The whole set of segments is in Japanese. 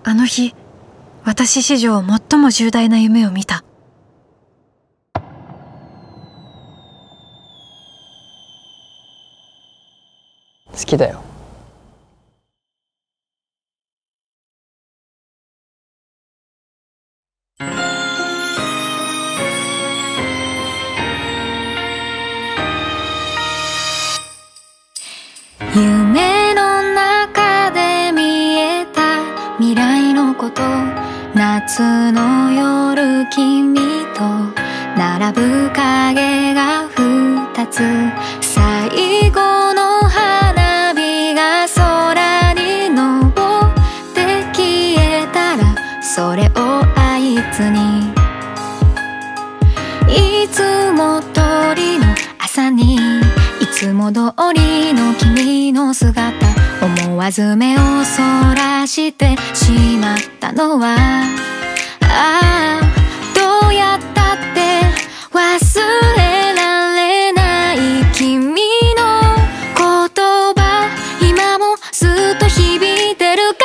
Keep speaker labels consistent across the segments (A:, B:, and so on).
A: あの日、私史上最も重大な夢を見た。
B: 好きだよ。
C: 夢の中で見えた未来のこと、夏の夜君と並ぶ影が2つ、最後の花火が空に昇って消えたら、それを合図にいつも通りの朝に、いつも通りの君の姿、思わず目をそらしてしまったのは、ああどうやったって忘れられない君の言葉、今もずっと響いてるから。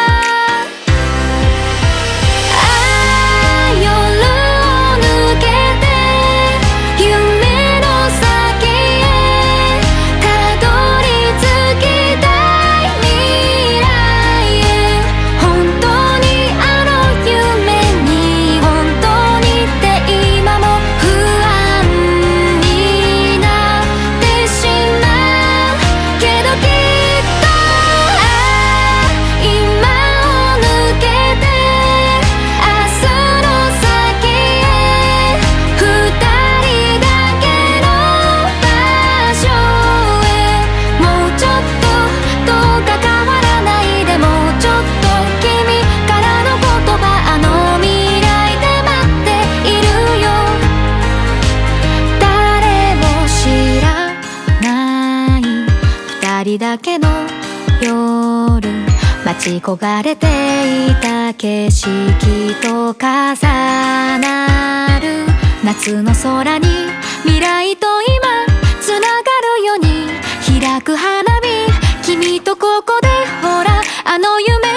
C: だけの夜、待ち焦がれていた景色と重なる夏の空に、未来と今つながるように開く花火、君とここでほらあの夢